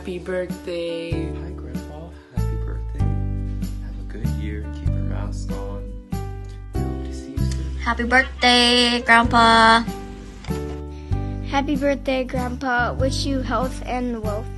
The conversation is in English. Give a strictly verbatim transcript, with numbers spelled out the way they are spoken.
Happy birthday. Hi, Grandpa. Happy birthday. Have a good year. Keep your mask on. We hope to see you soon. Happy birthday, Grandpa. Happy birthday, Grandpa. Wish you health and wealth.